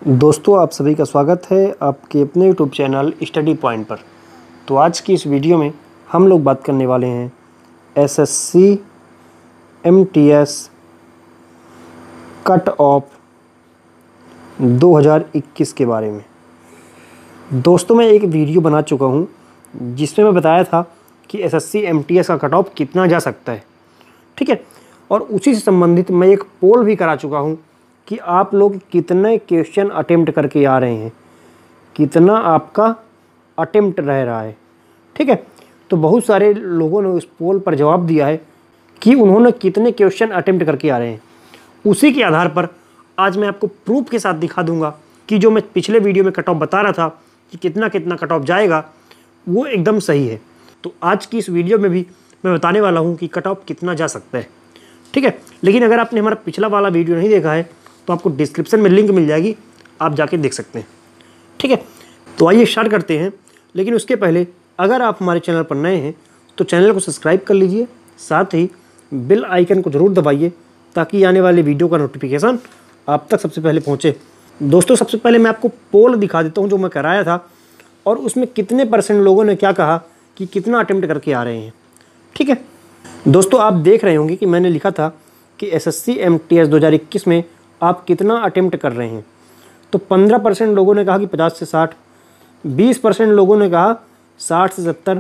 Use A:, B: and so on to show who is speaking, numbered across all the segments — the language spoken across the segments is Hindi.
A: दोस्तों, आप सभी का स्वागत है आपके अपने यूट्यूब चैनल स्टडी पॉइंट पर। तो आज की इस वीडियो में हम लोग बात करने वाले हैं एसएससी एमटीएस कट ऑफ 2021 के बारे में। दोस्तों, मैं एक वीडियो बना चुका हूं जिसमें मैं बताया था कि एसएससी एमटीएस का कट ऑफ कितना जा सकता है, ठीक है। और उसी से संबंधित मैं एक पोल भी करा चुका हूं कि आप लोग कितने क्वेश्चन अटेम्प्ट करके आ रहे हैं, कितना आपका अटेम्प्ट रह रहा है, ठीक है। तो बहुत सारे लोगों ने उस पोल पर जवाब दिया है कि उन्होंने कितने क्वेश्चन अटेम्प्ट करके आ रहे हैं। उसी के आधार पर आज मैं आपको प्रूफ के साथ दिखा दूंगा कि जो मैं पिछले वीडियो में कट ऑफ बता रहा था कि कितना कितना कट ऑफ जाएगा, वो एकदम सही है। तो आज की इस वीडियो में भी मैं बताने वाला हूँ कि कट ऑफ कितना जा सकता है, ठीक है। लेकिन अगर आपने हमारा पिछला वाला वीडियो नहीं देखा है तो आपको डिस्क्रिप्शन में लिंक मिल जाएगी, आप जाके देख सकते हैं, ठीक है। तो आइए स्टार्ट करते हैं। लेकिन उसके पहले अगर आप हमारे चैनल पर नए हैं तो चैनल को सब्सक्राइब कर लीजिए, साथ ही बेल आइकन को ज़रूर दबाइए ताकि आने वाले वीडियो का नोटिफिकेशन आप तक सबसे पहले पहुँचे। दोस्तों, सबसे पहले मैं आपको पोल दिखा देता हूँ जो मैं कराया था और उसमें कितने % लोगों ने क्या कहा कि कितना अटेम्प्ट करके आ रहे हैं, ठीक है। दोस्तों, आप देख रहे होंगे कि मैंने लिखा था कि एसएससी एमटीएस 2021 में आप कितना अटेम्प्ट कर रहे हैं। तो 15% लोगों ने कहा कि 50 से 60, 20% लोगों ने कहा 60 से 70,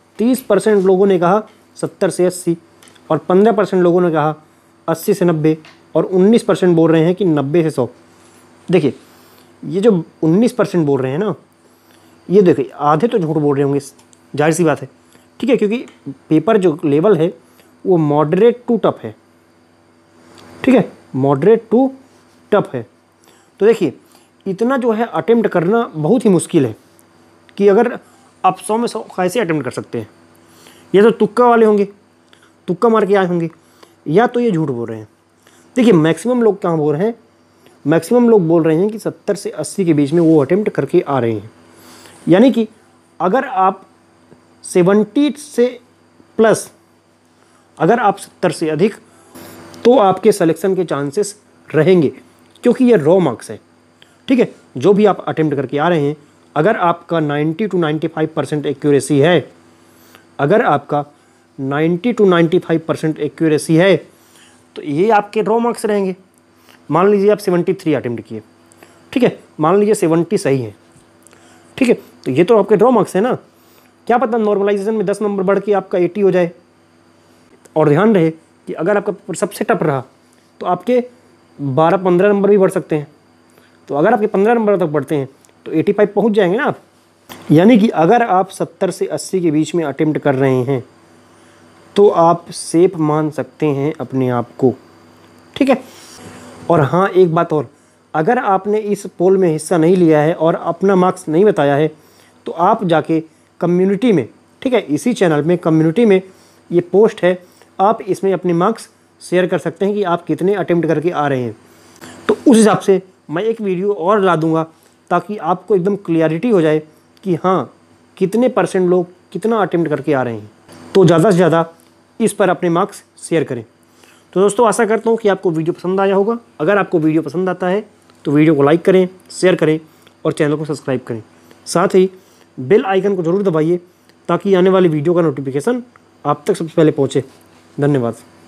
A: 30% लोगों ने कहा 70 से 80 और 15% लोगों ने कहा 80 से 90 और 19% बोल रहे हैं कि 90 से 100। देखिए, ये जो 19% बोल रहे हैं ना, ये देखिए आधे तो झूठ बोल रहे होंगे, जाहिर सी बात है, ठीक है, क्योंकि पेपर जो लेवल है वो मॉडरेट टू टफ है, ठीक है, मॉडरेट टू टफ है। तो देखिए, इतना जो है अटेम्प्ट करना बहुत ही मुश्किल है कि अगर आप 100 में 100 कैसे अटेम्प्ट कर सकते हैं। ये तो तुक्का वाले होंगे, तुक्का मार के आए होंगे, या तो ये झूठ बोल रहे हैं। देखिए, मैक्सिमम लोग क्या बोल रहे हैं, मैक्सिमम लोग बोल रहे हैं कि 70 से 80 के बीच में वो अटेम्प्ट करके आ रहे हैं। यानी कि अगर आप 70 से प्लस, अगर आप 70 से अधिक, तो आपके सिलेक्शन के चांसेस रहेंगे, क्योंकि ये रॉ मार्क्स है, ठीक है। जो भी आप अटेम्प्ट करके आ रहे हैं, अगर आपका 90 to 95% एक्यूरेसी है, अगर आपका 90 to 95% एक्यूरेसी है, तो ये आपके रॉ मार्क्स रहेंगे। मान लीजिए आप 73 अटेम्प्ट किए, ठीक है, मान लीजिए 70 सही है, ठीक है, तो ये तो आपके रॉ मार्क्स है ना। क्या पता नॉर्मलाइजेशन में 10 नंबर बढ़ के आपका 80 हो जाए। और ध्यान रहे कि अगर आपका पेपर सबसे टफ रहा तो आपके 12-15 नंबर भी बढ़ सकते हैं। तो अगर आपके 15 नंबर तक बढ़ते हैं तो 85 पहुंच जाएंगे ना आप। यानी कि अगर आप 70 से 80 के बीच में अटेम्प्ट कर रहे हैं तो आप सेफ मान सकते हैं अपने आप को, ठीक है। और हाँ, एक बात और, अगर आपने इस पोल में हिस्सा नहीं लिया है और अपना मार्क्स नहीं बताया है तो आप जाके कम्युनिटी में, ठीक है, इसी चैनल में कम्युनिटी में ये पोस्ट है, आप इसमें अपने मार्क्स शेयर कर सकते हैं कि आप कितने अटेम्प्ट करके आ रहे हैं। तो उस हिसाब से मैं एक वीडियो और ला दूंगा ताकि आपको एकदम क्लियरिटी हो जाए कि हाँ, कितने % लोग कितना अटेम्प्ट करके आ रहे हैं। तो ज़्यादा से ज़्यादा इस पर अपने मार्क्स शेयर करें। तो दोस्तों, आशा करता हूँ कि आपको वीडियो पसंद आया होगा। अगर आपको वीडियो पसंद आता है तो वीडियो को लाइक करें, शेयर करें और चैनल को सब्सक्राइब करें। साथ ही बेल आइकन को ज़रूर दबाइए ताकि आने वाली वीडियो का नोटिफिकेशन आप तक सबसे पहले पहुँचे। धन्यवाद।